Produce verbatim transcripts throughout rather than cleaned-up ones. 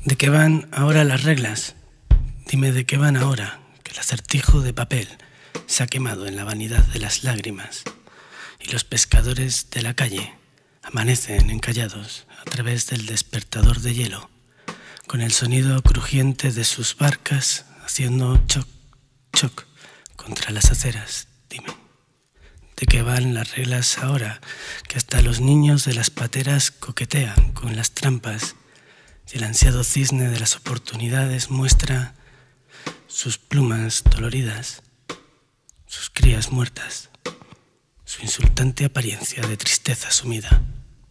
¿De qué van ahora las reglas? Dime de qué van ahora, que el acertijo de papel se ha quemado en la vanidad de las lágrimas y los pescadores de la calle amanecen encallados a través del despertador de hielo, con el sonido crujiente de sus barcas haciendo choc, choc contra las aceras. Dime, ¿de qué van las reglas ahora, que hasta los niños de las pateras coquetean con las trampas y el ansiado cisne de las oportunidades muestra sus plumas doloridas, sus crías muertas, su insultante apariencia de tristeza sumida?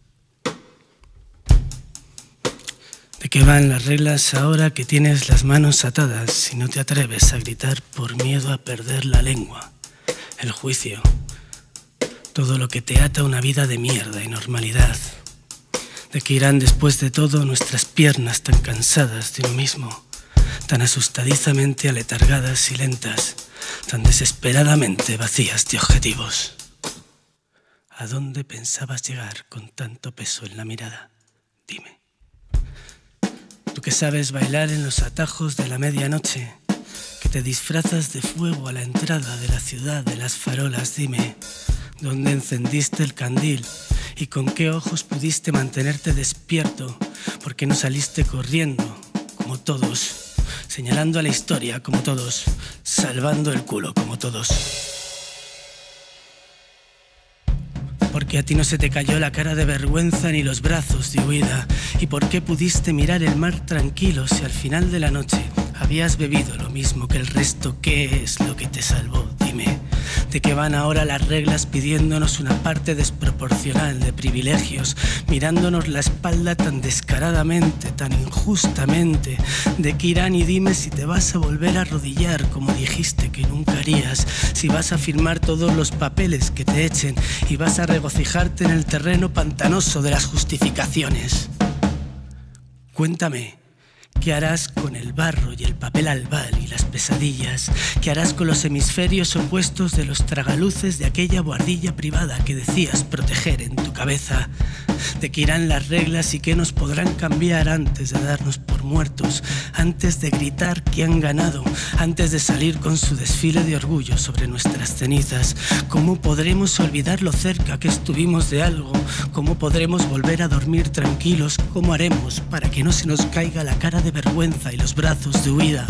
¿De qué van las reglas ahora que tienes las manos atadas y no te atreves a gritar por miedo a perder la lengua, el juicio, todo lo que te ata a una vida de mierda y normalidad? ¿De qué irán después de todo nuestras piernas tan cansadas de uno mismo, tan asustadizamente aletargadas y lentas, tan desesperadamente vacías de objetivos? ¿A dónde pensabas llegar con tanto peso en la mirada? Dime. Tú que sabes bailar en los atajos de la medianoche, que te disfrazas de fuego a la entrada de la ciudad de las farolas, dime, ¿dónde encendiste el candil y con qué ojos pudiste mantenerte despierto? ¿Por qué no saliste corriendo como todos, señalando a la historia como todos, salvando el culo como todos? ¿Por qué a ti no se te cayó la cara de vergüenza ni los brazos de huida? ¿Y por qué pudiste mirar el mar tranquilo si al final de la noche habías bebido lo mismo que el resto? ¿Qué es lo que te salvó? Dime. ¿De qué van ahora las reglas pidiéndonos una parte desproporcional de privilegios, mirándonos la espalda tan descaradamente, tan injustamente? ¿De qué irán? Y dime si te vas a volver a arrodillar como dijiste que nunca harías, si vas a firmar todos los papeles que te echen y vas a regocijarte en el terreno pantanoso de las justificaciones. Cuéntame. ¿Qué harás con el barro y el papel albal y las pesadillas? ¿Qué harás con los hemisferios opuestos de los tragaluces de aquella buhardilla privada que decías proteger en tu cabeza? ¿De qué irán las reglas y qué nos podrán cambiar antes de darnos por muertos, antes de gritar que han ganado, antes de salir con su desfile de orgullo sobre nuestras cenizas? ¿Cómo podremos olvidar lo cerca que estuvimos de algo? ¿Cómo podremos volver a dormir tranquilos? ¿Cómo haremos para que no se nos caiga la cara de vergüenza y los brazos de huida?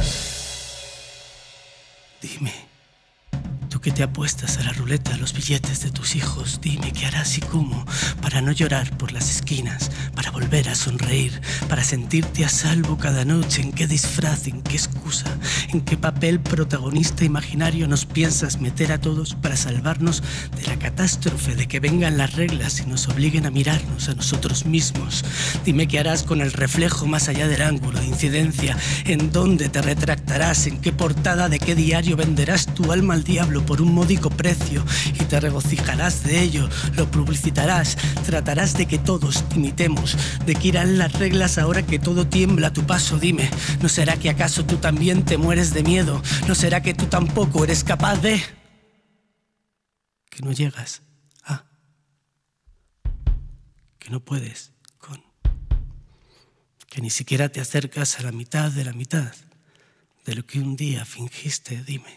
Dime, tú que te apuestas a la ruleta los billetes de tus hijos, dime qué harás y cómo para no llorar por las esquinas, para volver a sonreír, para sentirte a salvo cada noche. ¿En qué disfraz, en qué excusa, en qué papel protagonista imaginario nos piensas meter a todos para salvarnos de la catástrofe de que vengan las reglas y nos obliguen a mirarnos a nosotros mismos? Dime qué harás con el reflejo más allá del ángulo de incidencia, en dónde te retractarás, en qué portada de qué diario venderás tu alma al diablo por un módico precio y te regocijarás de ello, lo publicitarás, tratarás de que todos imitemos. ¿De qué irán las reglas ahora que todo tiembla a tu paso? Dime, ¿no será que acaso tú también te mueres de miedo? ¿No será que tú tampoco eres capaz de...? Que no llegas a... que no puedes con... que ni siquiera te acercas a la mitad de la mitad de lo que un día fingiste. Dime.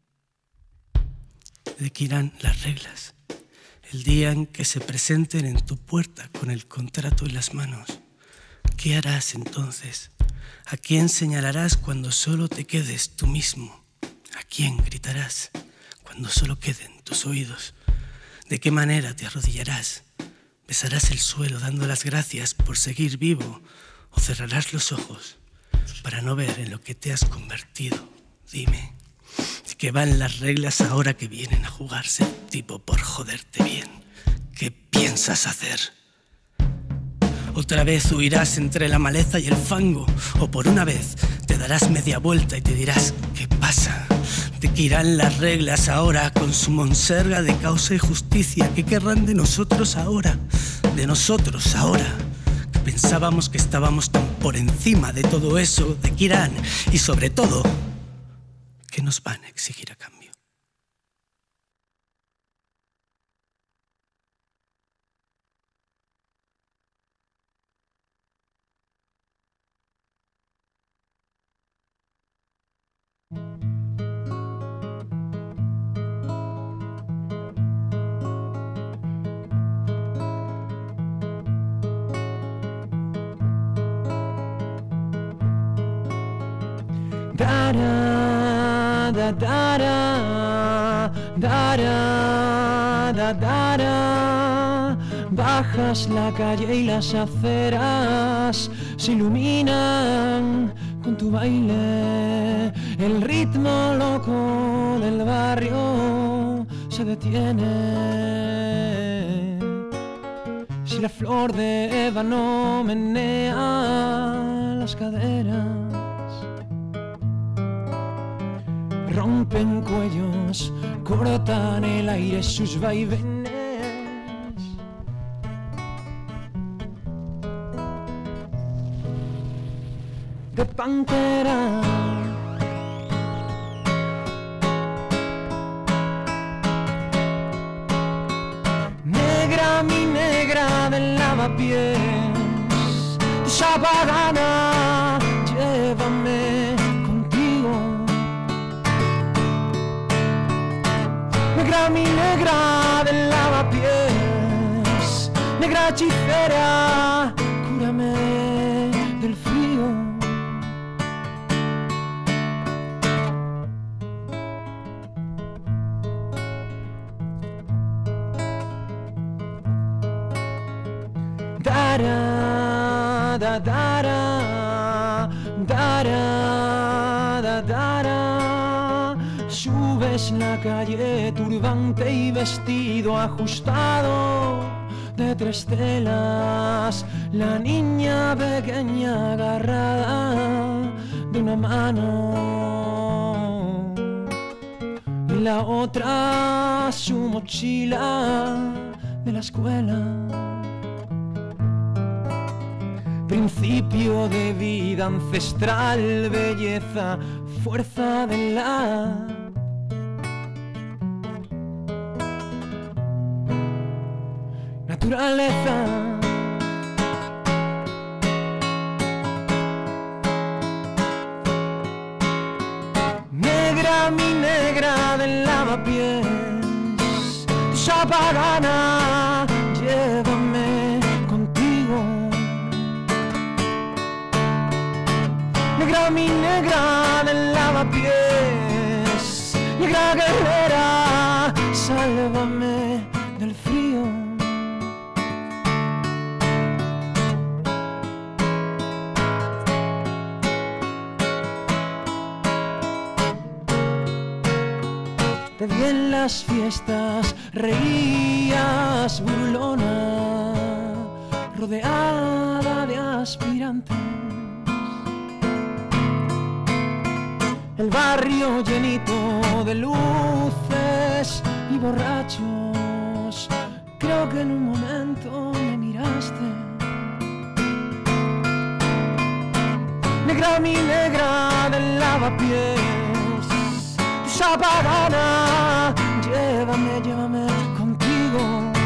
¿De qué irán las reglas? El día en que se presenten en tu puerta con el contrato en las manos, ¿qué harás entonces? ¿A quién señalarás cuando solo te quedes tú mismo? ¿A quién gritarás cuando solo queden tus oídos? ¿De qué manera te arrodillarás? ¿Besarás el suelo dando las gracias por seguir vivo? ¿O cerrarás los ojos para no ver en lo que te has convertido? Dime. ¿De qué van las reglas ahora que vienen a jugarse el tipo por joderte bien? ¿Qué piensas hacer? ¿Otra vez huirás entre la maleza y el fango? ¿O por una vez te darás media vuelta y te dirás ¿qué pasa? ¿De qué irán las reglas ahora con su monserga de causa y justicia? ¿Qué querrán de nosotros ahora? De nosotros ahora, que pensábamos que estábamos tan por encima de todo eso. ¿De qué irán? Y sobre todo, ¿qué nos van a exigir a cambio? Dara, da, dara, dara, da, dara. Bajas la calle y las aceras se iluminan con tu baile. El ritmo loco del barrio se detiene. Si la flor de ébano menea las caderas, rompen cuellos, cortan el aire sus vaivenes. De pantera, negra mi negra del lavapiés, esa pagana, llévame contigo. Negra mi negra del lavapiés, negra hechicera, cúrame del frío. Dara, da, dara, dara, da, dara. Subes la calle turbante y vestido ajustado de tres telas, la niña pequeña agarrada de una mano y la otra su mochila de la escuela. Principio de vida ancestral, belleza, fuerza de la naturaleza. Negra mi negra del lavapiés, esa pagana, llévame contigo. Negra mi negra del lavapiés, negra guerrera, sálvame del frío. Te vi en las fiestas, reías burlona, rodeada de aspirantes. El barrio llenito de luces y borrachos. Creo que en un momento me miraste. Negra mi negra del lavapiés, esa pagana, llévame, llévame contigo.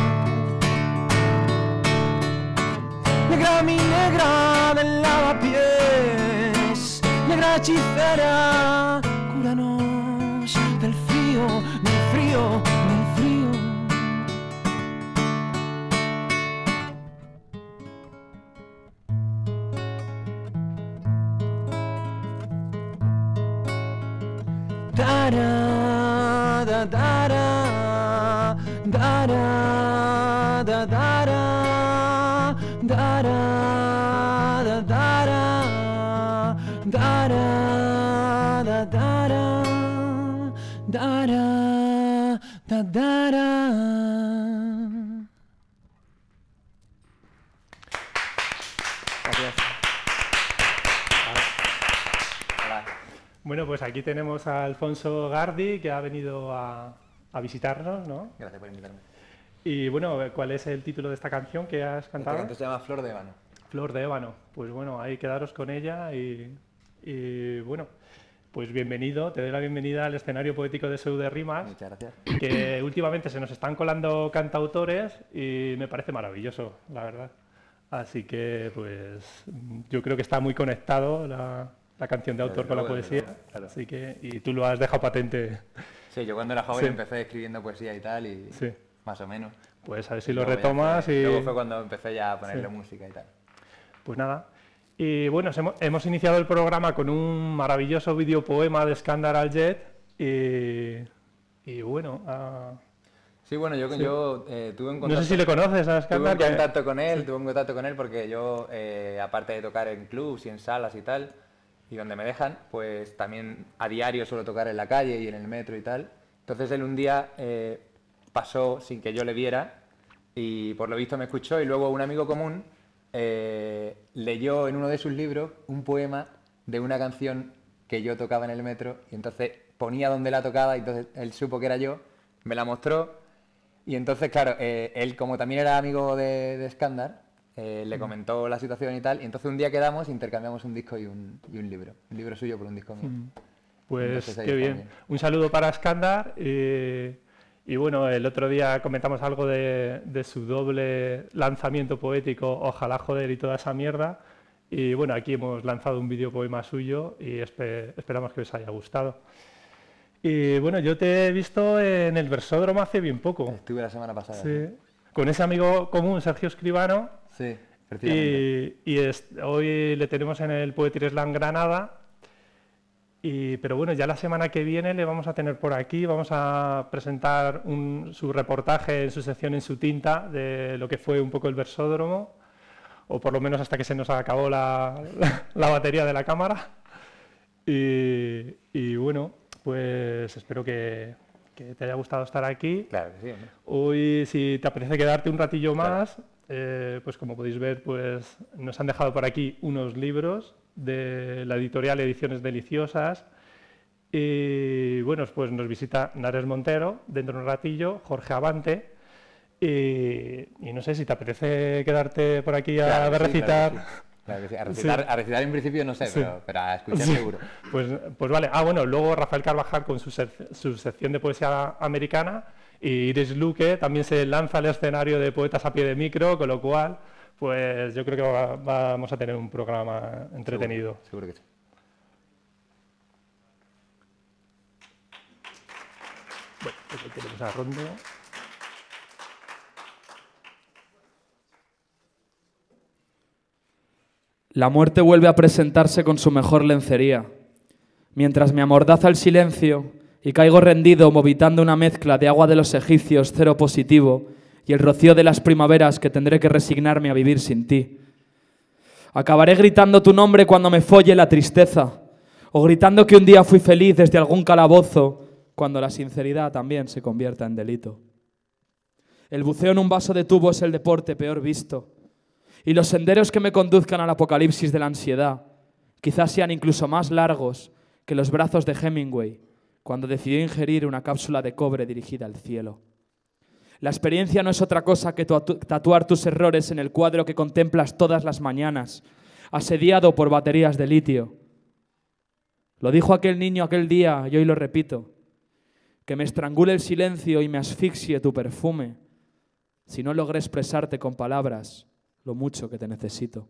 Negra mi negra del lavapiés, negra hechicera, cúranos del frío, del frío, del frío. Dara, da, dara, dara, da, dara, dara, da, dara, dara, da, dara, dara, da, dara. Gracias. Hola. Bueno, pues aquí tenemos a Alfonso Gardi, que ha venido a, a visitarnos, ¿no? Gracias por invitarme. Y bueno, ¿cuál es el título de esta canción que has cantado? Esta canción se llama Flor de Ébano. Flor de Ébano. Pues bueno, ahí quedaros con ella y, y bueno, pues bienvenido, te doy la bienvenida al escenario poético de Seu de Rimas. Muchas gracias. Que últimamente se nos están colando cantautores y me parece maravilloso, la verdad. Así que, pues, yo creo que está muy conectado la, la canción de autor con la poesía. Claro. Así que, y tú lo has dejado patente. Sí, yo cuando era joven Sí. empecé escribiendo poesía y tal, y Sí. más o menos. Pues a ver si Y lo luego ya retomas fue- y... Luego fue cuando empecé ya a ponerle Sí. música y tal. Pues nada, Y bueno, hemos, hemos iniciado el programa con un maravilloso videopoema de Skandar Al-Jet y, y bueno... Uh, sí, bueno, yo, sí. yo eh, tuve un contacto... No sé si le conoces a Skandar. Tuve un contacto que... con él, sí. tuve un contacto con él porque yo, eh, aparte de tocar en clubs y en salas y tal, y donde me dejan, pues también a diario suelo tocar en la calle y en el metro y tal. Entonces él un día eh, pasó sin que yo le viera y por lo visto me escuchó y luego un amigo común eh, leyó en uno de sus libros un poema de una canción que yo tocaba en el metro y entonces ponía donde la tocaba y entonces él supo que era yo, me la mostró y entonces, claro, eh, él como también era amigo de, de Skandar, eh, le comentó la situación y tal y entonces un día quedamos e intercambiamos un disco y un, y un libro, un libro suyo por un disco mío. Mm. Pues qué bien. bien. Un saludo para Skandar. Y, y bueno, el otro día comentamos algo de, de su doble lanzamiento poético, Ojalá joder y toda esa mierda. Y bueno, aquí hemos lanzado un videopoema suyo y esper, esperamos que os haya gustado. Y bueno, yo te he visto en el Versódromo hace bien poco. Estuve la semana pasada. Sí. ¿Sí? Con ese amigo común, Sergio Escribano. Sí, precisamente. Y, y es, hoy le tenemos en el Poetry Slam Granada. Y, pero bueno, ya la semana que viene le vamos a tener por aquí, vamos a presentar un, su reportaje en su sección En su tinta de lo que fue un poco el Versódromo, o por lo menos hasta que se nos acabó la, la, la batería de la cámara. Y, y bueno, pues espero que, que te haya gustado estar aquí. Claro que sí, hombre. Hoy, si te apetece quedarte un ratillo más, claro. eh, pues como podéis ver, pues nos han dejado por aquí unos libros de la editorial Ediciones Deliciosas y bueno, pues nos visita Nares Montero dentro de un ratillo, Jorge Abante y, y no sé si te apetece quedarte por aquí a claro, recitar. Sí, claro que sí. Claro que sí. A, recitar sí. a recitar en principio no sé, sí. pero, pero a escuchar sí. seguro. Pues, pues vale, ah bueno, luego Rafael Carvajal con su, sec su sección de poesía americana y Iris Luque también se lanza al escenario de poetas a pie de micro, con lo cual pues yo creo que va, vamos a tener un programa entretenido. Seguro, seguro que sí. Bueno, pues aquí tenemos a Rondo. La muerte vuelve a presentarse con su mejor lencería. Mientras me amordaza el silencio y caigo rendido movitando una mezcla de agua de los egipcios cero positivo y el rocío de las primaveras que tendré que resignarme a vivir sin ti. Acabaré gritando tu nombre cuando me folle la tristeza, o gritando que un día fui feliz desde algún calabozo, cuando la sinceridad también se convierta en delito. El buceo en un vaso de tubo es el deporte peor visto, y los senderos que me conduzcan al apocalipsis de la ansiedad quizás sean incluso más largos que los brazos de Hemingway cuando decidió ingerir una cápsula de cobre dirigida al cielo. La experiencia no es otra cosa que tatuar tus errores en el cuadro que contemplas todas las mañanas, asediado por baterías de litio. Lo dijo aquel niño aquel día y hoy lo repito, que me estrangule el silencio y me asfixie tu perfume, si no logré expresarte con palabras lo mucho que te necesito.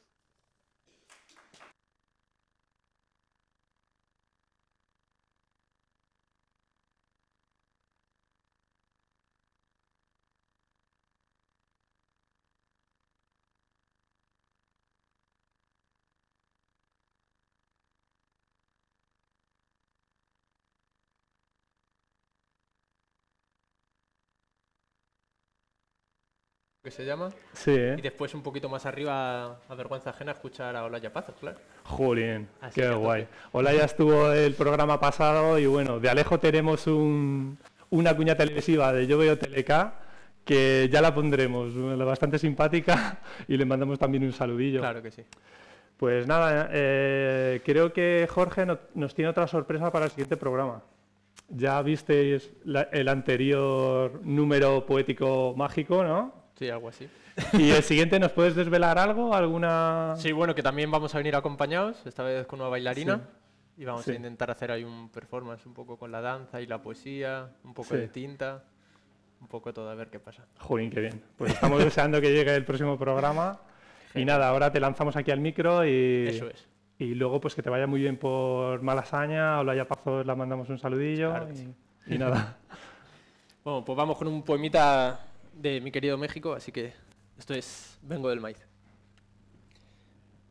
Que se llama, sí, ¿eh? Y después un poquito más arriba a Vergüenza Ajena escuchar a Olaya Pazos, claro. Jolín, Así qué guay. Olaya estuvo el programa pasado y bueno, de Alejo tenemos un, una cuña televisiva de Yo Veo Teleca que ya la pondremos, bastante simpática y le mandamos también un saludillo. Claro que sí. Pues nada, eh, creo que Jorge no, nos tiene otra sorpresa para el siguiente programa. Ya visteis la, el anterior número poético mágico, ¿no? Sí, algo así. ¿Y el siguiente nos puedes desvelar algo? ¿Alguna...? Sí, bueno, que también vamos a venir acompañados, esta vez con una bailarina. Sí. Y vamos sí. a intentar hacer ahí un performance un poco con la danza y la poesía, un poco sí. de tinta, un poco todo, a ver qué pasa. Jolín, qué bien. Pues estamos deseando que llegue el próximo programa. Y nada, ahora te lanzamos aquí al micro y... Eso es. Y luego pues que te vaya muy bien por Malasaña, a Olaya Pazos la mandamos un saludillo claro y, sí. y nada. Bueno, pues vamos con un poemita de mi querido México, así que esto es Vengo del Maíz.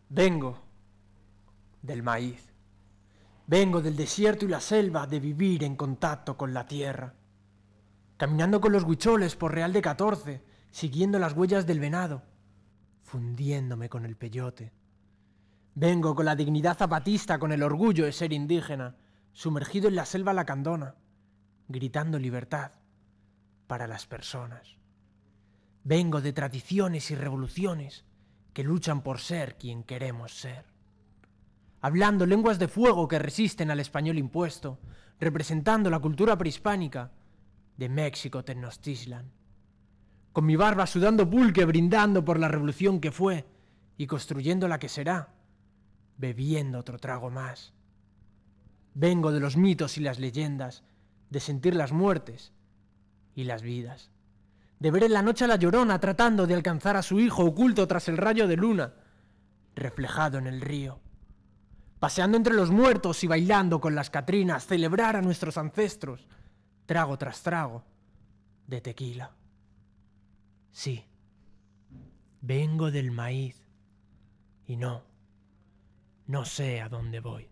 Vengo del maíz. Vengo del desierto y la selva, de vivir en contacto con la tierra. Caminando con los huicholes por Real de catorce, siguiendo las huellas del venado, fundiéndome con el peyote. Vengo con la dignidad zapatista, con el orgullo de ser indígena, sumergido en la selva lacandona, gritando libertad para las personas. Vengo de tradiciones y revoluciones que luchan por ser quien queremos ser. Hablando lenguas de fuego que resisten al español impuesto, representando la cultura prehispánica de México Tenochtitlan. Con mi barba sudando pulque, brindando por la revolución que fue y construyendo la que será, bebiendo otro trago más. Vengo de los mitos y las leyendas, de sentir las muertes y las vidas, de ver en la noche a la Llorona tratando de alcanzar a su hijo oculto tras el rayo de luna, reflejado en el río, paseando entre los muertos y bailando con las catrinas, celebrar a nuestros ancestros, trago tras trago, de tequila. Sí, vengo del maíz y no, no sé a dónde voy.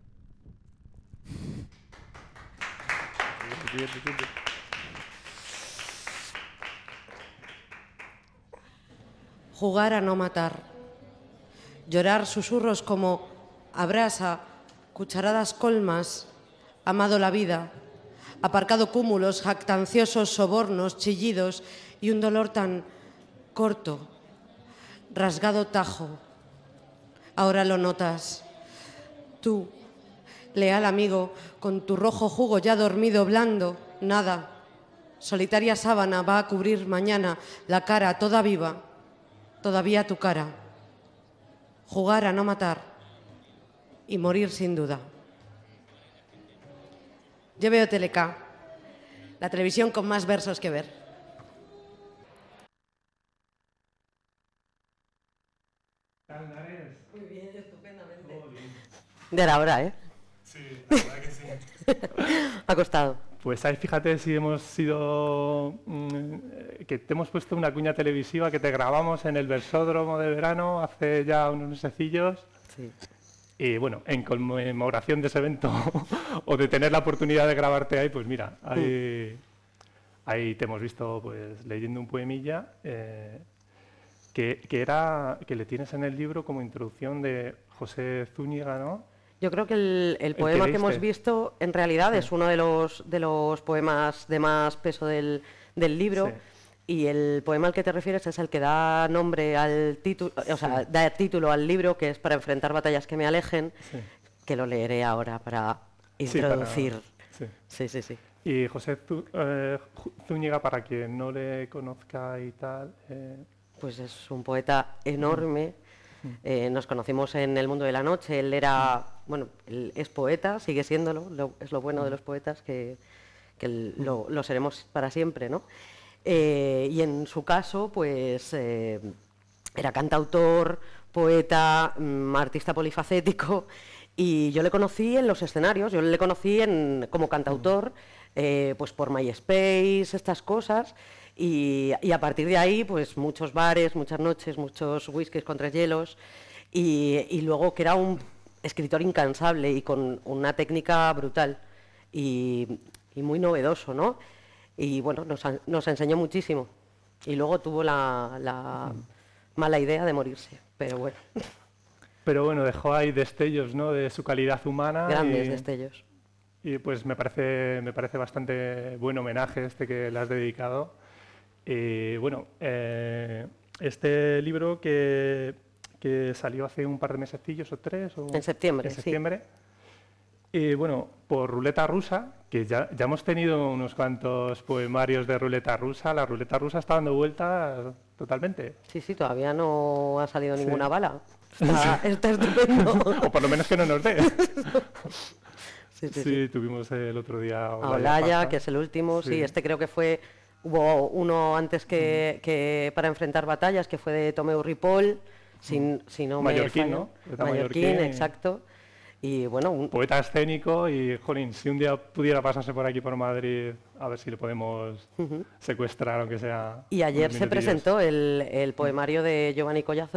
Jugar a no matar, llorar susurros como abrasa, cucharadas colmas, amado la vida, aparcado cúmulos, jactanciosos sobornos, chillidos y un dolor tan corto, rasgado tajo. Ahora lo notas. Tú, leal amigo, con tu rojo jugo ya dormido blando, nada. Solitaria sábana va a cubrir mañana la cara toda viva, todavía tu cara. Jugar a no matar y morir sin duda. Yo veo Teleca, la televisión con más versos que ver. Muy bien, estupendamente. De la hora, ¿eh? Sí, la verdad que sí. Ha costado. Pues ahí fíjate si hemos sido, mmm, que te hemos puesto una cuña televisiva que te grabamos en el Versódromo de verano hace ya unos mesecillos. Sí. Y bueno, en conmemoración de ese evento o de tener la oportunidad de grabarte ahí, pues mira, ahí, mm. ahí te hemos visto pues leyendo un poemilla eh, que, que, era, que le tienes en el libro como introducción de José Zúñiga, ¿no? Yo creo que el, el poema el que, que hemos visto en realidad sí. es uno de los, de los poemas de más peso del, del libro. Sí. Y el poema al que te refieres es el que da nombre al título, o sea, sí. da título al libro, que es Para enfrentar batallas que me alejen, sí. que lo leeré ahora para introducir. Sí, para... sí. sí, sí, sí. Y José eh, Zúñiga, para quien no le conozca y tal... Eh... Pues es un poeta enorme. Mm. Eh, nos conocimos en El Mundo de la Noche. Él era, bueno, él es poeta, sigue siéndolo, lo, es lo bueno mm. de los poetas, que, que mm. lo, lo seremos para siempre, ¿no? Eh, y en su caso, pues eh, era cantautor, poeta, mm, artista polifacético, y yo le conocí en los escenarios, yo le conocí en, como cantautor, eh, pues por MySpace, estas cosas, y, y a partir de ahí, pues muchos bares, muchas noches, muchos whiskies con tres hielos, y, y luego que era un escritor incansable y con una técnica brutal y, y muy novedoso, ¿no? Y bueno, nos, nos enseñó muchísimo. Y luego tuvo la, la mala idea de morirse, pero bueno. Pero bueno, dejó ahí destellos, ¿no?, de su calidad humana. Grandes y, destellos. Y pues me parece, me parece bastante buen homenaje este que le has dedicado. Y bueno, eh, este libro que, que salió hace un par de mesecillos o tres. O en septiembre, en septiembre. Sí. Y bueno, por Ruleta Rusa, que ya, ya hemos tenido unos cuantos poemarios de Ruleta Rusa, la Ruleta Rusa está dando vueltas totalmente. Sí, sí, todavía no ha salido sí. ninguna bala. Está, está estupendo. O por lo menos que no nos dé. sí, sí, sí, sí, tuvimos el otro día a Olaya, que es el último, sí. sí, este creo que fue, hubo uno antes que, que Para enfrentar batallas, que fue de Tomeu Ripoll, sin, si no Mallorquín, me ¿no? Mallorquín, Mallorquín, exacto. Y bueno, un... poeta escénico y, jolín, si un día pudiera pasarse por aquí por Madrid, a ver si le podemos uh-huh. secuestrar, aunque sea... Y ayer se presentó el, el poemario de Giovanni Collazos,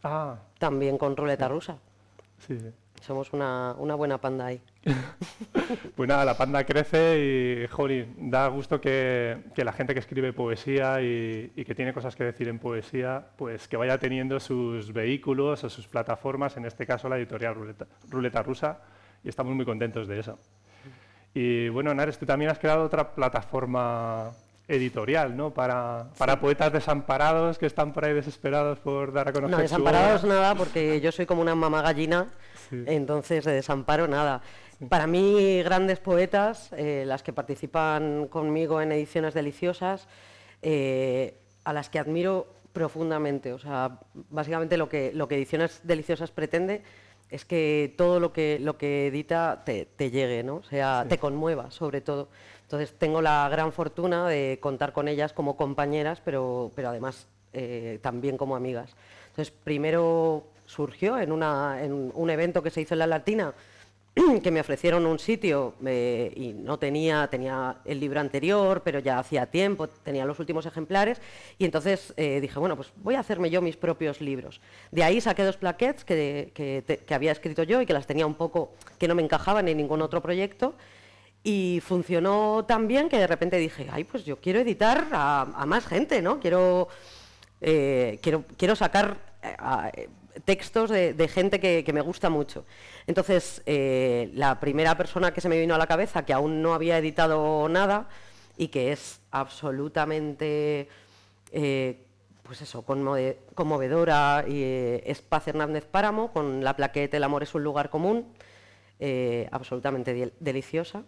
Ah. También con ruleta rusa. Sí, sí. Somos una, una buena panda ahí. Pues nada, la panda crece y, jolín, da gusto que, que la gente que escribe poesía y, y que tiene cosas que decir en poesía, pues que vaya teniendo sus vehículos o sus plataformas, en este caso la editorial Ruleta, Ruleta Rusa, y estamos muy contentos de eso. Y bueno, Henares, tú también has creado otra plataforma editorial, ¿no? Para, para sí. poetas desamparados que están por ahí desesperados por dar a conocer No, su desamparados obra. nada, porque yo soy como una mamá gallina, sí. entonces de desamparo nada. Sí. Para mí, grandes poetas, eh, las que participan conmigo en Ediciones Deliciosas, eh, a las que admiro profundamente. O sea, básicamente lo que, lo que Ediciones Deliciosas pretende es que todo lo que, lo que edita te, te llegue, ¿no? O sea, sí. te conmueva, sobre todo. Entonces, tengo la gran fortuna de contar con ellas como compañeras, pero, pero además eh, también como amigas. Entonces, primero surgió en, una, en un evento que se hizo en La Latina, que me ofrecieron un sitio eh, y no tenía, tenía el libro anterior, pero ya hacía tiempo, tenía los últimos ejemplares, y entonces eh, dije, bueno, pues voy a hacerme yo mis propios libros. De ahí saqué dos plaquettes que, que, te, que había escrito yo y que las tenía un poco, que no me encajaban en ningún otro proyecto, y funcionó tan bien que de repente dije, ay, pues yo quiero editar a, a más gente, ¿no? Quiero, eh, quiero, quiero sacar eh, a, textos de, de gente que, que me gusta mucho. Entonces, eh, la primera persona que se me vino a la cabeza, que aún no había editado nada y que es absolutamente, eh, pues eso, conmove, conmovedora, y, eh, es Paz Hernández Páramo, con la plaqueta El amor es un lugar común, eh, absolutamente de, deliciosa.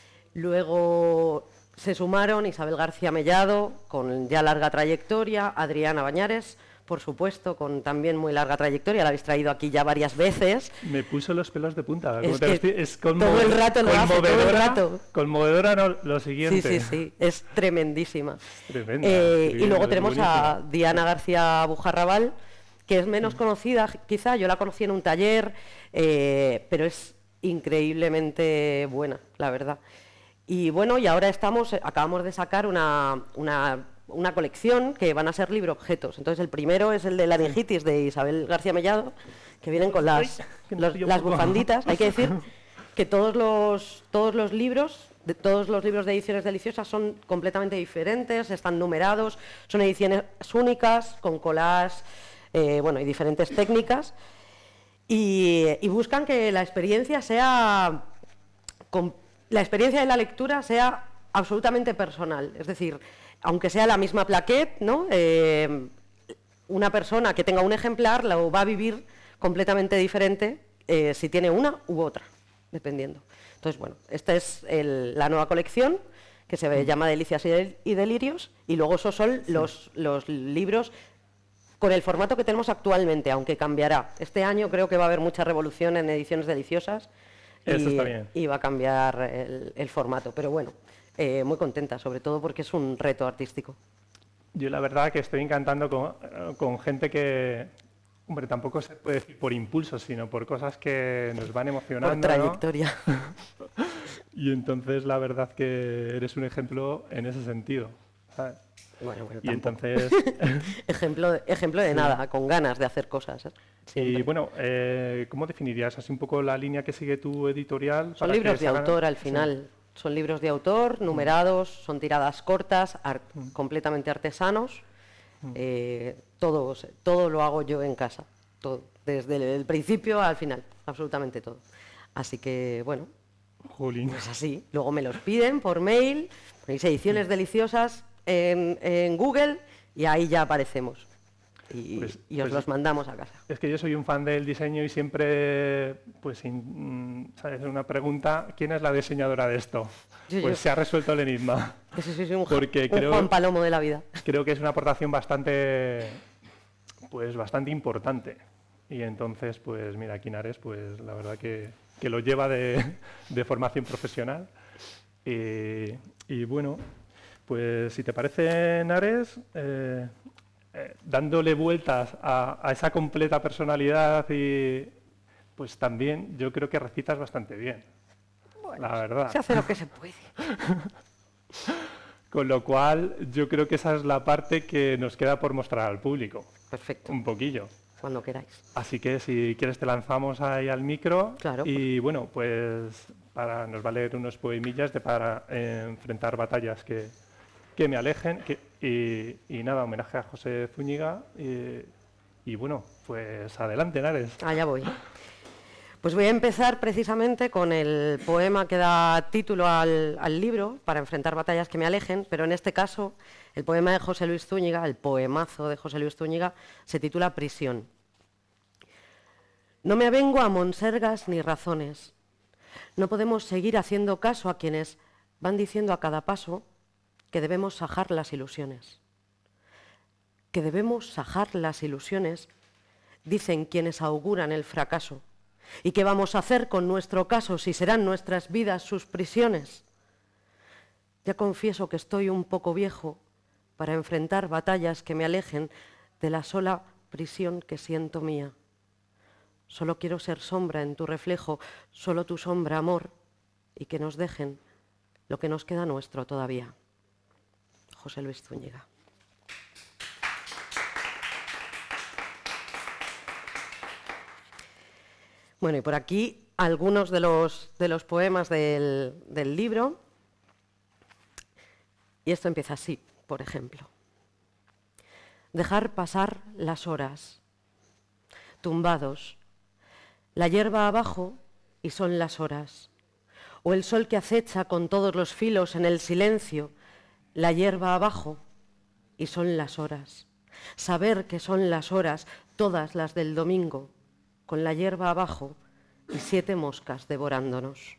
Luego se sumaron Isabel García Mellado, con ya larga trayectoria, Adriana Bañares, por supuesto, con también muy larga trayectoria, la habéis traído aquí ya varias veces. Me puso los pelos de punta. Es, que que es todo el rato lo hace, todo el rato. Conmovedora, no, lo siguiente. Sí, sí, sí, es tremendísima. Tremenda. Eh, y luego tenemos a Diana García Bujarrabal, que es menos conocida, quizá, yo la conocí en un taller, eh, pero es increíblemente buena, la verdad. Y bueno, y ahora estamos, acabamos de sacar una, una, una colección que van a ser libro-objetos. Entonces el primero es el de la meningitis de Isabel García Mellado, que vienen con las, los, las bufanditas. Hay que decir que todos los, todos los libros, de, todos los libros de Ediciones Deliciosas son completamente diferentes, están numerados, son ediciones únicas, con collages, eh, bueno, y diferentes técnicas. Y, y buscan que la experiencia sea... Con, la experiencia de la lectura sea absolutamente personal, es decir, aunque sea la misma plaquette, ¿no? Eh, una persona que tenga un ejemplar lo va a vivir completamente diferente eh, si tiene una u otra, dependiendo. Entonces, bueno, esta es el, la nueva colección, que se mm. llama Delicias y, del, y Delirios, y luego esos son sí. los, los libros con el formato que tenemos actualmente, aunque cambiará. Este año creo que va a haber mucha revolución en Ediciones Deliciosas, Eso y, está bien. y va a cambiar el, el formato, pero bueno, eh, muy contenta, sobre todo porque es un reto artístico. Yo la verdad que estoy encantando con, con gente que, hombre, tampoco se puede decir por impulso, sino por cosas que nos van emocionando. Por trayectoria. ¿No? Y entonces la verdad que eres un ejemplo en ese sentido, ¿sabes? Bueno, bueno, y entonces ejemplo, ejemplo de sí. nada, con ganas de hacer cosas. ¿eh? Y bueno, eh, ¿cómo definirías así un poco la línea que sigue tu editorial? Son libros de hagan... autor al final, sí. son libros de autor, numerados, mm. son tiradas cortas, art mm. completamente artesanos, mm. eh, todo, todo lo hago yo en casa, todo, desde el principio al final, absolutamente todo. Así que bueno, Jolín. Pues así, luego me los piden por mail, ponéis Ediciones Deliciosas en, en Google y ahí ya aparecemos. Y, pues, y os pues los mandamos a casa. Es que yo soy un fan del diseño y siempre, pues, in, ¿sabes? Una pregunta, ¿quién es la diseñadora de esto? Sí, pues sí. Se ha resuelto el enigma. Sí, sí, sí, un, Porque un creo, Juan Palomo de la vida. Creo que es una aportación bastante, pues, bastante importante. Y entonces, pues, mira, aquí Henares, pues, la verdad que, que lo lleva de, de formación profesional. Y, y bueno, pues, si te parece, Henares... Eh, Eh, dándole vueltas a, a esa completa personalidad y pues también yo creo que recitas bastante bien, bueno, la verdad. Se hace lo que se puede. Con lo cual yo creo que esa es la parte que nos queda por mostrar al público. Perfecto. Un poquillo. cuando queráis. Así que si quieres te lanzamos ahí al micro. Claro. Y bueno, pues para, nos va a leer unos poemillas de para eh, enfrentar batallas que, que me alejen. Que, y, y nada, homenaje a José Zúñiga. Y, y bueno, pues adelante, Nares. Allá voy. Pues voy a empezar precisamente con el poema que da título al, al libro, Para enfrentar batallas que me alejen, pero en este caso el poema de José Luis Zúñiga, el poemazo de José Luis Zúñiga, se titula Prisión. No me avengo a monsergas ni razones. No podemos seguir haciendo caso a quienes van diciendo a cada paso que debemos sajar las ilusiones. Que debemos sajar las ilusiones, dicen quienes auguran el fracaso. ¿Y qué vamos a hacer con nuestro caso si serán nuestras vidas sus prisiones? Ya confieso que estoy un poco viejo para enfrentar batallas que me alejen de la sola prisión que siento mía. Solo quiero ser sombra en tu reflejo, solo tu sombra, amor, y que nos dejen lo que nos queda nuestro todavía. José Luis Zúñiga. Bueno, y por aquí algunos de los, de los poemas del, del libro. Y esto empieza así, por ejemplo. Dejar pasar las horas, tumbados, la hierba abajo y son las horas, o el sol que acecha con todos los filos en el silencio, la hierba abajo y son las horas. Saber que son las horas, todas las del domingo, con la hierba abajo y siete moscas devorándonos.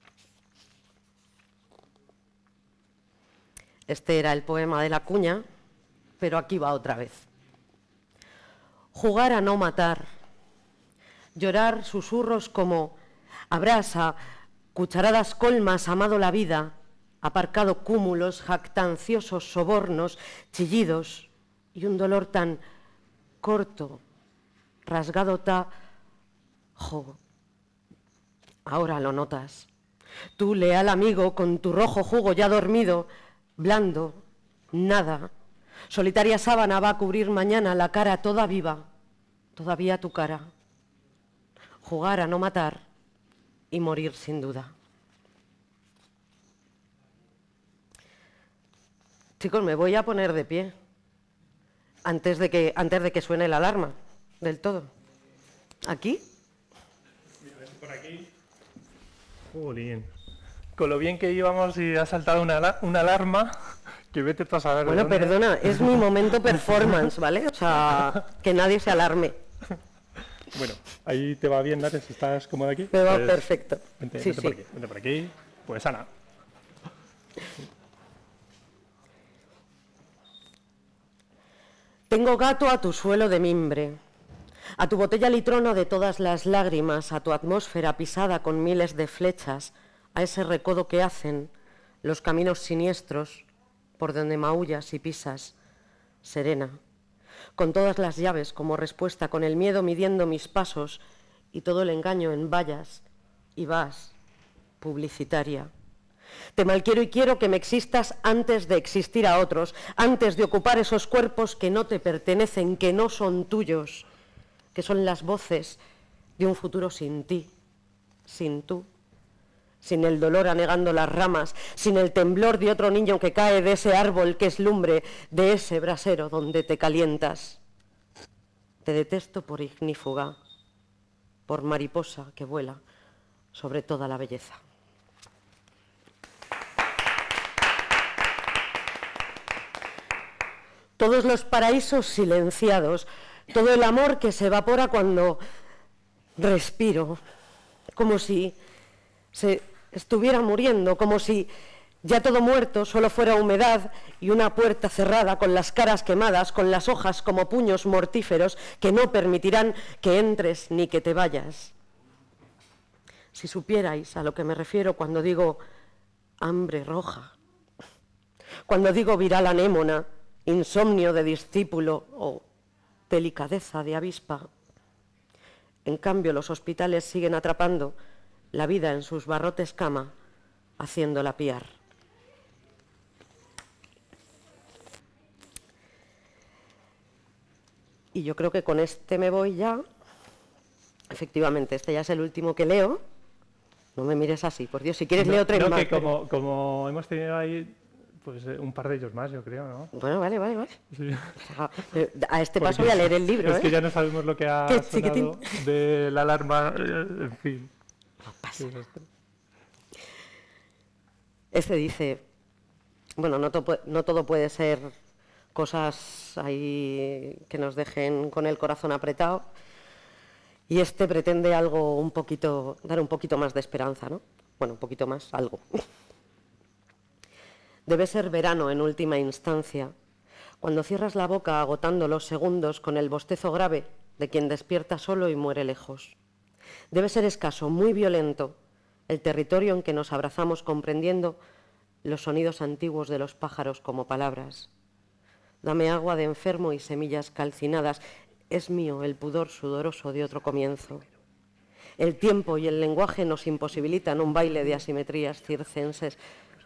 Este era el poema de la cuña, pero aquí va otra vez. Jugar a no matar, llorar susurros como abrasa, cucharadas colmas, amado la vida, aparcado cúmulos, jactanciosos sobornos, chillidos y un dolor tan corto, rasgado ta... Jo, ahora lo notas. Tú, leal amigo, con tu rojo jugo ya dormido, blando, nada. Solitaria sábana va a cubrir mañana la cara toda viva, todavía tu cara. Jugar a no matar y morir sin duda. Chicos, me voy a poner de pie antes de que, antes de que suene la alarma del todo. ¿Aquí? Mira, a ver si por aquí. Jolín. Con lo bien que íbamos y ha saltado una, una alarma, que vete tú a saber. Bueno, de dónde. perdona, es mi momento performance, ¿vale? O sea, que nadie se alarme. Bueno, ahí te va bien, Nares, ¿estás cómoda aquí? Me va Pues, perfecto. Vente, Sí, vente sí. por aquí, vente por aquí. Pues Ana. Tengo gato a tu suelo de mimbre, a tu botella litrona de todas las lágrimas, a tu atmósfera pisada con miles de flechas, a ese recodo que hacen los caminos siniestros por donde maullas y pisas, serena, con todas las llaves como respuesta, con el miedo midiendo mis pasos y todo el engaño en vallas y vas, publicitaria. Te malquiero y quiero que me existas antes de existir a otros, antes de ocupar esos cuerpos que no te pertenecen, que no son tuyos, que son las voces de un futuro sin ti, sin tú, sin el dolor anegando las ramas, sin el temblor de otro niño que cae de ese árbol que es lumbre, de ese brasero donde te calientas. Te detesto por ignífuga, por mariposa que vuela sobre toda la belleza. Todos los paraísos silenciados, todo el amor que se evapora cuando respiro, como si se estuviera muriendo, como si ya todo muerto solo fuera humedad y una puerta cerrada con las caras quemadas, con las hojas como puños mortíferos que no permitirán que entres ni que te vayas. Si supierais a lo que me refiero cuando digo hambre roja, cuando digo viral anémona, insomnio de discípulo o delicadeza de avispa. En cambio, los hospitales siguen atrapando la vida en sus barrotes cama, haciéndola piar. Y yo creo que con este me voy ya. Efectivamente, este ya es el último que leo. No me mires así, por Dios, si quieres no, leo tres no, más. Que como, como hemos tenido ahí pues un par de ellos más, yo creo, ¿no? Bueno, vale, vale, vale. Sí. A este Porque paso voy a leer el libro, Es ¿eh? que ya no sabemos lo que ha Qué sonado chiquitín. de la alarma, en fin. No pasa. Este dice, bueno, no, to no todo puede ser cosas ahí que nos dejen con el corazón apretado. Y este pretende algo un poquito, dar un poquito más de esperanza, ¿no? Bueno, un poquito más, algo. Debe ser verano en última instancia, cuando cierras la boca agotando los segundos con el bostezo grave de quien despierta solo y muere lejos. Debe ser escaso, muy violento, el territorio en que nos abrazamos comprendiendo los sonidos antiguos de los pájaros como palabras. Dame agua de enfermo y semillas calcinadas. Es mío el pudor sudoroso de otro comienzo. El tiempo y el lenguaje nos imposibilitan un baile de asimetrías circenses.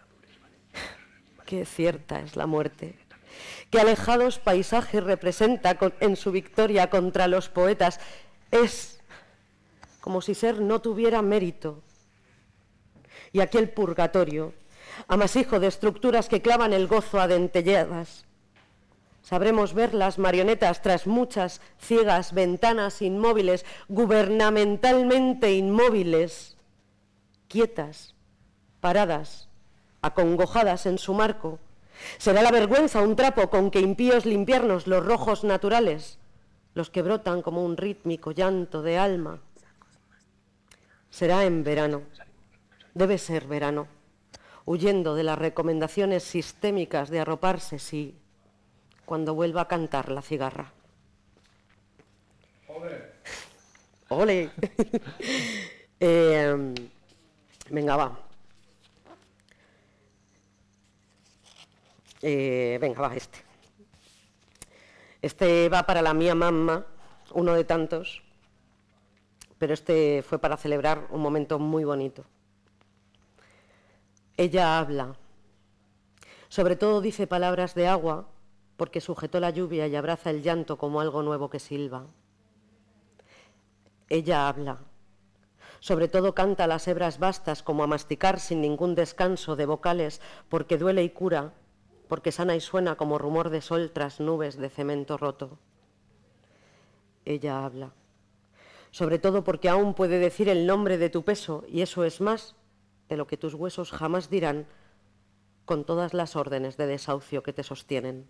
Qué cierta es la muerte. Qué alejados paisajes representa con, en su victoria contra los poetas. Es como si ser no tuviera mérito. Y aquí el purgatorio, amasijo de estructuras que clavan el gozo a dentelladas. Sabremos ver las marionetas tras muchas ciegas ventanas inmóviles, gubernamentalmente inmóviles, quietas, paradas, acongojadas en su marco. Será la vergüenza un trapo con que impíos limpiarnos los rojos naturales, los que brotan como un rítmico llanto de alma. Será en verano, debe ser verano, huyendo de las recomendaciones sistémicas de arroparse, sí, cuando vuelva a cantar la cigarra. ¡Ole! ¡Ole! eh, venga, va. Eh, venga, va, este. Este va para la mía mamá, uno de tantos, pero este fue para celebrar un momento muy bonito. Ella habla. Sobre todo dice palabras de agua, porque sujetó la lluvia y abraza el llanto como algo nuevo que silba. Ella habla. Sobre todo canta las hebras vastas como a masticar sin ningún descanso de vocales, porque duele y cura, porque sana y suena como rumor de sol tras nubes de cemento roto. Ella habla. Sobre todo porque aún puede decir el nombre de tu peso, y eso es más de lo que tus huesos jamás dirán con todas las órdenes de desahucio que te sostienen.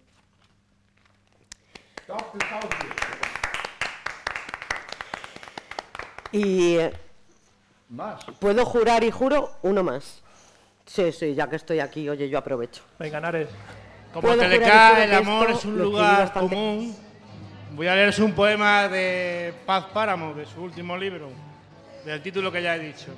Y más. Puedo jurar y juro uno más. Sí, sí, ya que estoy aquí, oye, yo aprovecho. Venga, Nares. Como T L K, el amor es un lugar bastante... común. Voy a leerles un poema de Paz Páramo, de su último libro, del título que ya he dicho.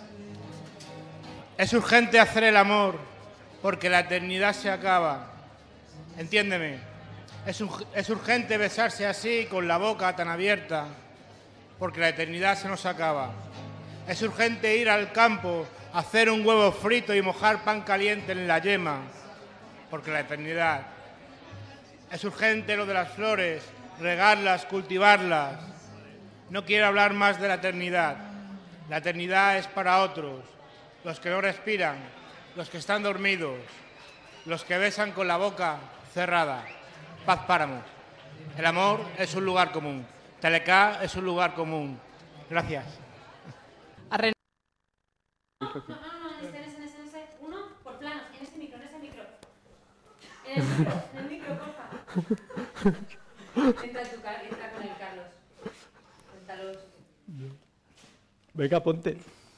Es urgente hacer el amor, porque la eternidad se acaba. Entiéndeme. Es, un, es urgente besarse así, con la boca tan abierta, porque la eternidad se nos acaba. Es urgente ir al campo, hacer un huevo frito y mojar pan caliente en la yema, porque la eternidad. Es urgente lo de las flores, regarlas, cultivarlas. No quiero hablar más de la eternidad. La eternidad es para otros, los que no respiran, los que están dormidos, los que besan con la boca cerrada. Paz Páramo. El amor es un lugar común. T L K es un lugar común. Gracias. Arre... No, no, no, en ese, en ese, en ese, en ese. Uno por planos, en ese micro, en ese micro. En el micro, en el micro, porfa. Entra, tu, entra con el Carlos. Cuéntalos. Venga, ponte.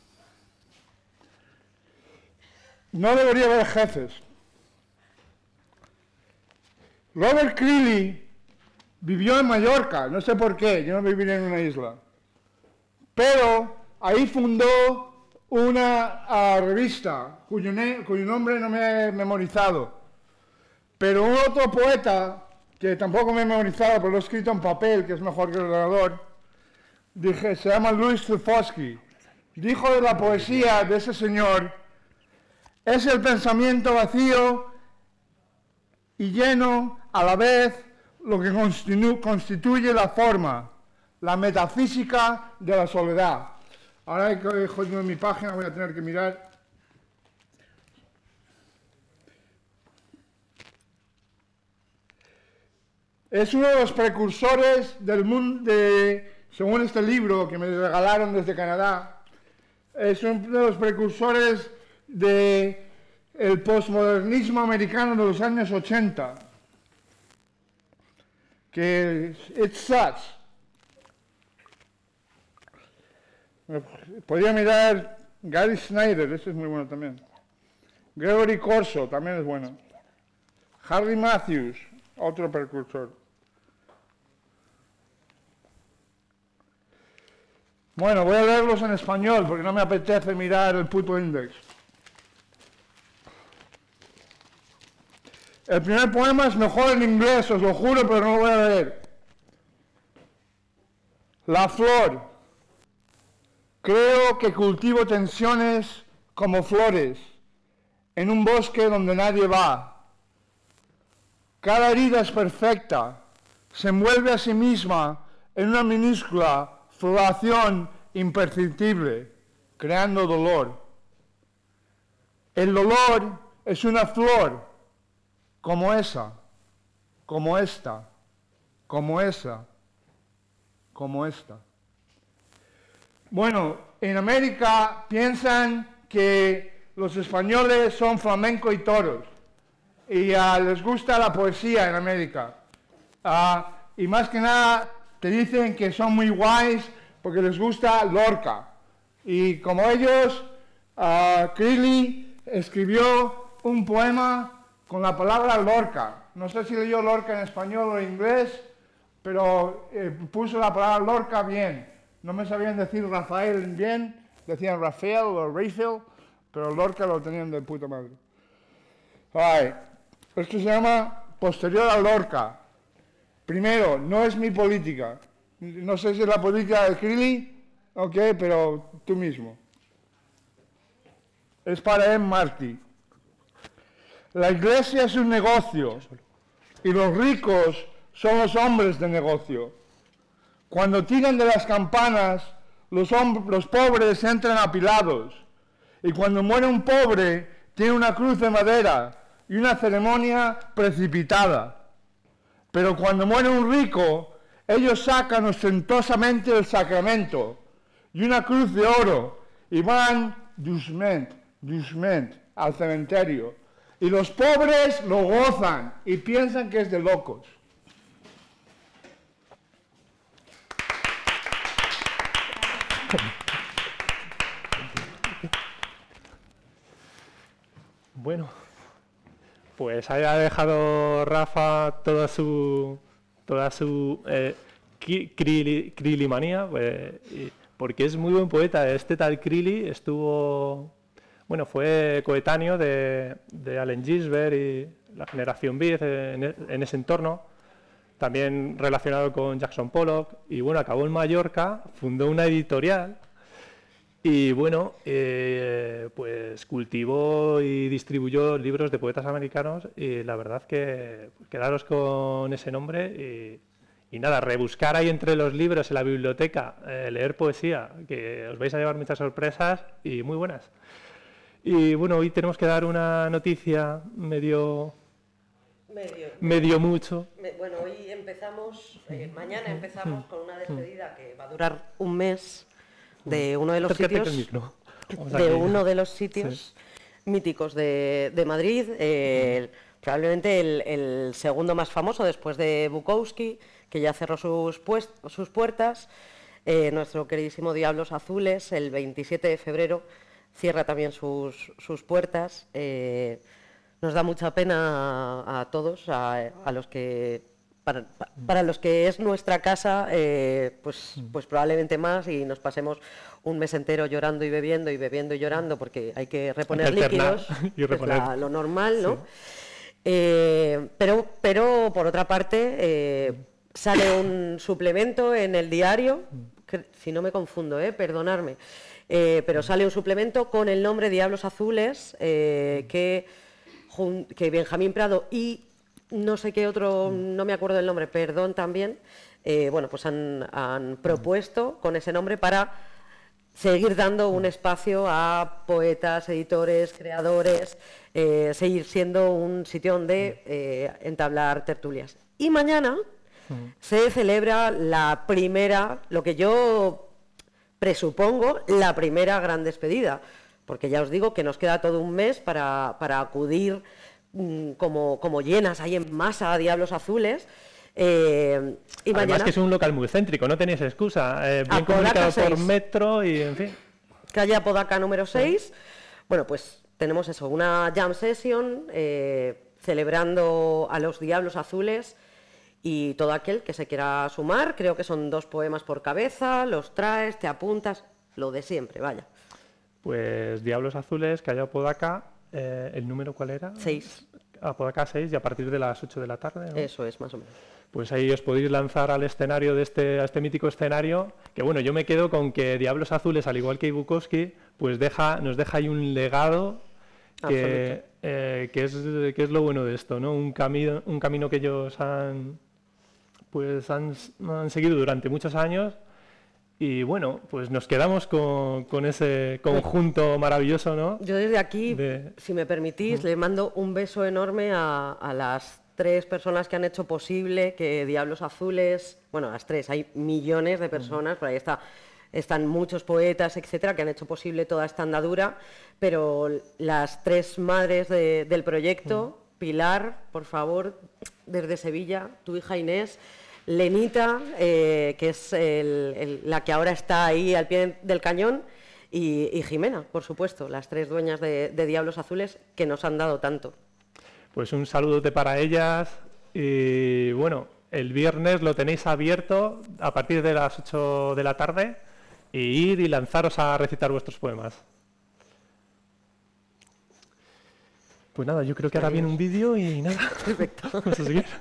No debería haber jefes. Robert Creeley vivió en Mallorca, no sé por qué, yo no viví en una isla. Pero ahí fundó una uh, revista cuyo, cuyo nombre no me he memorizado. Pero un otro poeta, que tampoco me he memorizado, pero lo he escrito en papel, que es mejor que el ordenador, dije, se llama Louis Zufowski. Dijo de la poesía de ese señor, es el pensamiento vacío y lleno a la vez lo que constitu constituye la forma, la metafísica de la soledad. Ahora he cogido en mi página, voy a tener que mirar. Es uno de los precursores del mundo, de, según este libro que me regalaron desde Canadá, es uno de los precursores del postmodernismo americano de los años ochenta. Que it's such. Podría mirar Gary Snyder, ese es muy bueno también. Gregory Corso, también es bueno. Harry Matthews, otro precursor. Bueno, voy a leerlos en español porque no me apetece mirar el puto index. El primer poema es mejor en inglés, os lo juro, pero no lo voy a leer. La flor. Creo que cultivo tensiones como flores en un bosque donde nadie va. Cada herida es perfecta, se envuelve a sí misma en una minúscula floración imperceptible, creando dolor. El dolor es una flor, como esa, como esta, como esa, como esta. Bueno, en América piensan que los españoles son flamenco y toros, y uh, les gusta la poesía en América. Uh, y más que nada te dicen que son muy guays porque les gusta Lorca. Y como ellos, uh, Crilly escribió un poema con la palabra Lorca. No sé si leyó Lorca en español o en inglés, pero eh, puso la palabra Lorca bien. No me sabían decir Rafael bien, decían Rafael o Rafael, pero Lorca lo tenían de puta madre. Right. Esto se llama Posterior a Lorca. Primero, no es mi política. No sé si es la política de Crilly, ok, pero tú mismo. Es para M. Marty. La iglesia es un negocio y los ricos son los hombres de negocio. Cuando tiran de las campanas, los, los pobres entran apilados. Y cuando muere un pobre, tiene una cruz de madera y una ceremonia precipitada. Pero cuando muere un rico, ellos sacan ostentosamente el sacramento y una cruz de oro y van doucement, doucement al cementerio. Y los pobres lo gozan y piensan que es de locos. Bueno, pues haya dejado Rafa toda su toda su eh, Crilly-manía, pues, porque es muy buen poeta. Este tal Crilly estuvo, bueno, fue coetáneo de, de Allen Ginsberg y la generación Beat en, en ese entorno, también relacionado con Jackson Pollock, y bueno, acabó en Mallorca, fundó una editorial. Y bueno, eh, pues cultivó y distribuyó libros de poetas americanos y la verdad que quedaros con ese nombre y, y nada, rebuscar ahí entre los libros en la biblioteca, eh, leer poesía, que os vais a llevar muchas sorpresas y muy buenas. Y bueno, hoy tenemos que dar una noticia medio... Medio, medio mucho. Me, bueno, hoy empezamos, eh, mañana empezamos con una despedida que va a durar un mes. De uno de los sitios, de uno de los sitios sí. míticos de, de Madrid, eh, probablemente el, el segundo más famoso después de Bukowski, que ya cerró sus, pues, sus puertas. Eh, nuestro queridísimo Diablos Azules, el veintisiete de febrero, cierra también sus, sus puertas. Eh, nos da mucha pena a, a todos, a, a los que... Para, para los que es nuestra casa, eh, pues, pues probablemente más, y nos pasemos un mes entero llorando y bebiendo y bebiendo y llorando porque hay que reponer hay que líquidos, y reponer. Es la, lo normal, ¿no? Sí. Eh, pero, pero, por otra parte, eh, sale un suplemento en el diario, que, si no me confundo, eh, perdonadme, eh, pero sale un suplemento con el nombre Diablos Azules, eh, que, que Benjamín Prado y no sé qué otro, no me acuerdo del nombre, perdón también, eh, bueno, pues han, han propuesto con ese nombre para seguir dando un espacio a poetas, editores, creadores, eh, seguir siendo un sitio donde eh, entablar tertulias. Y mañana se celebra la primera, lo que yo presupongo, la primera gran despedida, porque ya os digo que nos queda todo un mes para, para acudir mmm, como, como llenas ahí en masa a Diablos Azules. Eh, y Además mañana, que es un local muy céntrico, no tenéis excusa, eh, bien Apodaca comunicado por seis. metro y en fin. Calle Apodaca número seis. Bueno, pues tenemos eso, una jam session eh, celebrando a los Diablos Azules y todo aquel que se quiera sumar. Creo que son dos poemas por cabeza, los traes, te apuntas, lo de siempre, vaya. Pues Diablos Azules, calle Apodaca, eh, ¿el número cuál era? Seis. Apodaca seis y a partir de las ocho de la tarde, ¿no? Eso es, más o menos. Pues ahí os podéis lanzar al escenario de este, a este mítico escenario, que bueno, yo me quedo con que Diablos Azules, al igual que Bukowski, pues deja, nos deja ahí un legado que, eh, que, es, que es lo bueno de esto, ¿no? Un camino, un camino que ellos han, pues han, han seguido durante muchos años y bueno, pues nos quedamos con, con ese conjunto maravilloso, ¿no? Yo desde aquí, De... si me permitís, le mando un beso enorme a, a las tres personas que han hecho posible que Diablos Azules, bueno, las tres, hay millones de personas, por ahí está, están muchos poetas, etcétera, que han hecho posible toda esta andadura, pero las tres madres de, del proyecto, Pilar, por favor, desde Sevilla, tu hija Inés, Lenita, eh, que es el, el, la que ahora está ahí al pie del cañón, y, y Jimena, por supuesto, las tres dueñas de, de Diablos Azules que nos han dado tanto. Pues un saludote para ellas y bueno, el viernes lo tenéis abierto a partir de las ocho de la tarde y ir y lanzaros a recitar vuestros poemas. Pues nada, yo creo que ahora viene un vídeo y nada. Perfecto. Vamos a seguir.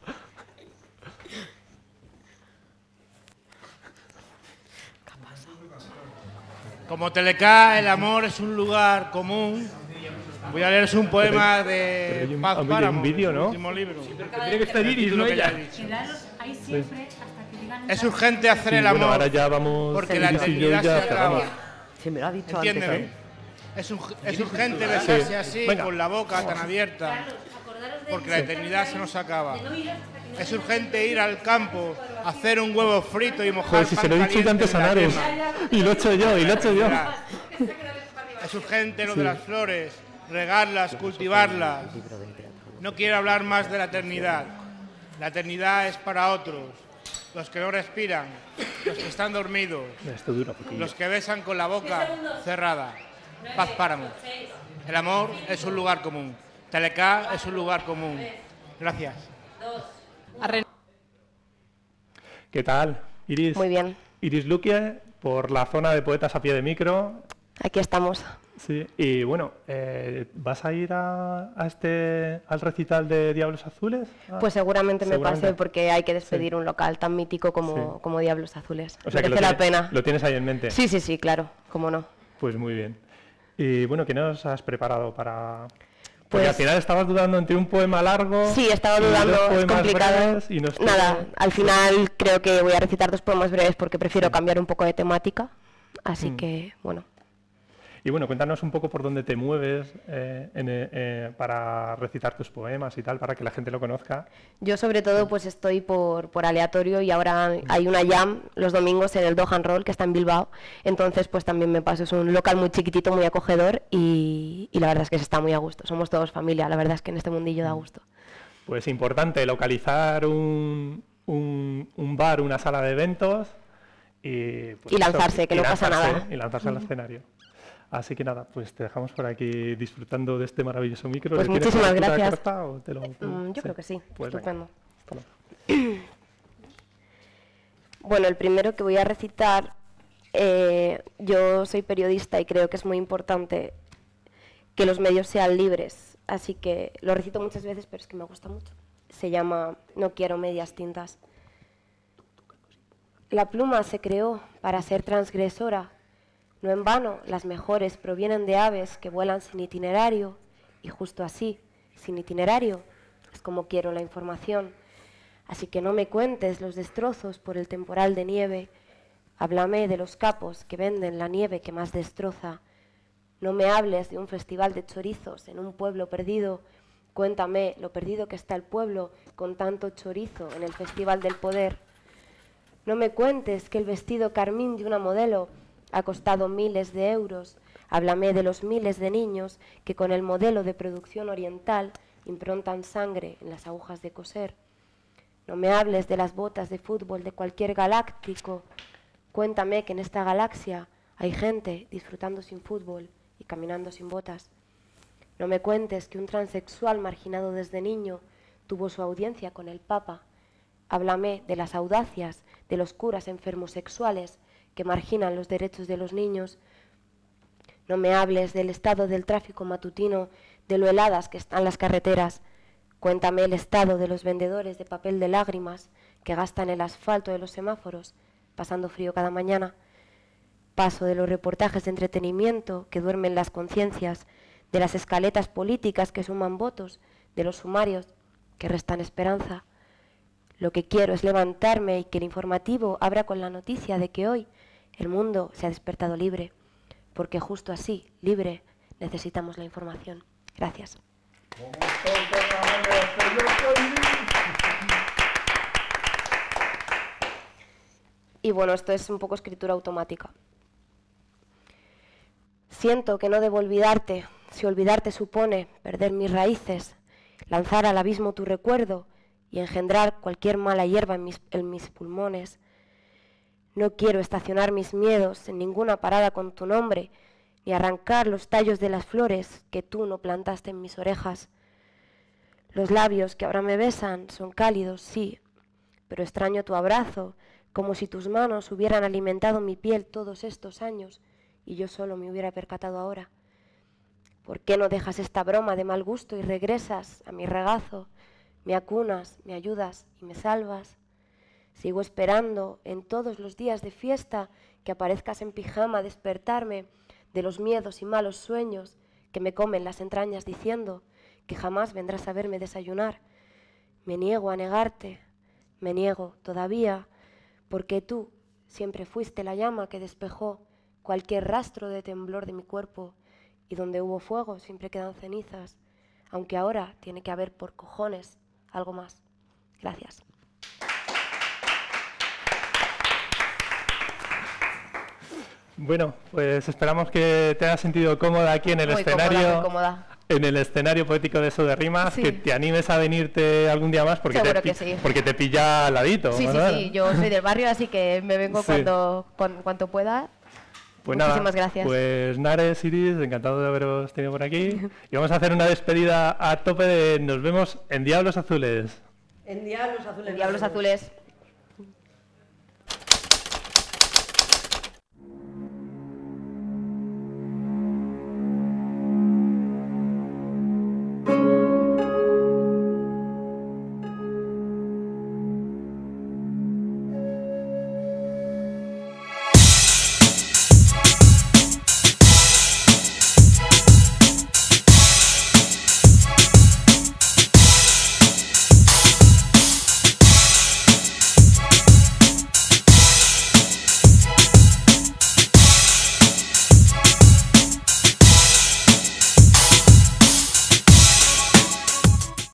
Como Telecá, el amor es un lugar común. Voy a leeros un poema de Pero hay un- Paz hay un Páramo, vídeo, su ¿no? último libro. Tendría que estar Iris, ¿no? Que ya Ella. he dicho. Quedaros ahí siempre hasta que digan... Es urgente hacer Sí, el bueno, amor, ahora ya vamos porque la Iris y yo eternidad ya se cerramos. acaba. Sí, me lo ha dicho Entiéndeme. antes. ¿eh? Es, un- es urgente besarse Sí. así, Venga. con la boca tan abierta, porque la eternidad se nos acaba. Es urgente ir al campo, hacer un huevo frito y mojar Joder, si se lo he pan dicho yo antes a caliente en Nares. la crema. Y lo he hecho yo, y lo he hecho yo. Es urgente lo Sí. de las flores, regarlas, cultivarlas. No quiero hablar más de la eternidad. La eternidad es para otros, los que no respiran, los que están dormidos, Esto dura poquillo. los que besan con la boca cerrada. Paz Páramo. El amor es un lugar común. Telecá es un lugar común. Gracias. ¿Qué tal, Iris? Muy bien. Iris Luque, por la zona de Poetas a Pie de Micro. Aquí estamos. Sí, y bueno, eh, ¿vas a ir a, a este, al recital de Diablos Azules? Ah, Pues seguramente me seguramente. pase porque hay que despedir un local tan mítico como, Sí. como Diablos Azules. O sea que Merece lo la tienes- pena. Lo tienes ahí en mente. Sí, sí, sí, claro, cómo no. Pues muy bien. Y bueno, ¿qué nos has preparado para...? Porque Pues- al final estabas dudando entre un poema largo... Sí, estaba y dos dudando, es poemas complicado. breves y nos queda- Nada, al final creo que voy a recitar dos poemas breves porque prefiero cambiar un poco de temática. Así Mm. que, bueno. Y bueno, cuéntanos un poco por dónde te mueves eh, en, eh, eh, para recitar tus poemas y tal, para que la gente lo conozca. Yo sobre todo pues estoy por, por aleatorio y ahora hay una jam los domingos en el Dohan Roll que está en Bilbao, entonces pues también me paso, es un local muy chiquitito, muy acogedor y, y la verdad es que se está muy a gusto, somos todos familia, la verdad es que en este mundillo da gusto. Pues importante localizar un, un, un bar, una sala de eventos y... pues Y lanzarse, que y no pasa lanzarse, nada. Y lanzarse al Ujú. escenario. Así que nada, pues te dejamos por aquí disfrutando de este maravilloso micro. Pues ¿Le tienes muchísimas una puta gracias. carta o te lo- Mm, yo creo que sí, Pues venga. estupendo. Hasta luego. Bueno, el primero que voy a recitar, eh, yo soy periodista y creo que es muy importante que los medios sean libres, así que lo recito muchas veces, pero es que me gusta mucho. Se llama No quiero medias tintas. La pluma se creó para ser transgresora. No en vano, las mejores provienen de aves que vuelan sin itinerario, y justo así, sin itinerario, es como quiero la información. Así que no me cuentes los destrozos por el temporal de nieve. Háblame de los capos que venden la nieve que más destroza. No me hables de un festival de chorizos en un pueblo perdido. Cuéntame lo perdido que está el pueblo con tanto chorizo en el festival del poder. No me cuentes que el vestido carmín de una modelo ha costado miles de euros. Háblame de los miles de niños que con el modelo de producción oriental improntan sangre en las agujas de coser. No me hables de las botas de fútbol de cualquier galáctico. Cuéntame que en esta galaxia hay gente disfrutando sin fútbol y caminando sin botas. No me cuentes que un transexual marginado desde niño tuvo su audiencia con el Papa. Háblame de las audacias de los curas enfermos sexuales que marginan los derechos de los niños. No me hables del estado del tráfico matutino, de lo heladas que están las carreteras. Cuéntame el estado de los vendedores de papel de lágrimas que gastan el asfalto de los semáforos, pasando frío cada mañana. Paso de los reportajes de entretenimiento que duermen las conciencias, de las escaletas políticas que suman votos, de los sumarios que restan esperanza. Lo que quiero es levantarme y que el informativo abra con la noticia de que hoy el mundo se ha despertado libre, porque justo así, libre, necesitamos la información. Gracias. Y bueno, esto es un poco escritura automática. Siento que no debo olvidarte, si olvidarte supone perder mis raíces, lanzar al abismo tu recuerdo y engendrar cualquier mala hierba en mis, en mis pulmones. No quiero estacionar mis miedos en ninguna parada con tu nombre, ni arrancar los tallos de las flores que tú no plantaste en mis orejas. Los labios que ahora me besan son cálidos, sí, pero extraño tu abrazo, como si tus manos hubieran alimentado mi piel todos estos años y yo solo me hubiera percatado ahora. ¿Por qué no dejas esta broma de mal gusto y regresas a mi regazo, me acunas, me ayudas y me salvas? Sigo esperando en todos los días de fiesta que aparezcas en pijama a despertarme de los miedos y malos sueños que me comen las entrañas diciendo que jamás vendrás a verme desayunar. Me niego a negarte, me niego todavía, porque tú siempre fuiste la llama que despejó cualquier rastro de temblor de mi cuerpo, y donde hubo fuego siempre quedan cenizas, aunque ahora tiene que haber por cojones algo más. Gracias. Bueno, pues esperamos que te hayas sentido cómoda aquí en el Muy escenario. cómoda, muy cómoda. En el escenario poético de Eso de Rimas, Sí. que te animes a venirte algún día más porque, Seguro te, que sí. porque te pilla al ladito. Sí, sí, ¿verdad? sí, yo soy del barrio, así que me vengo Sí. cuando, cuan- cuanto pueda. Pues Muchísimas nada, gracias. Pues Nares, Iris, encantado de haberos tenido por aquí. Y vamos a hacer una despedida a tope de nos vemos en Diablos Azules. En Diablos Azules. En Diablos Azules.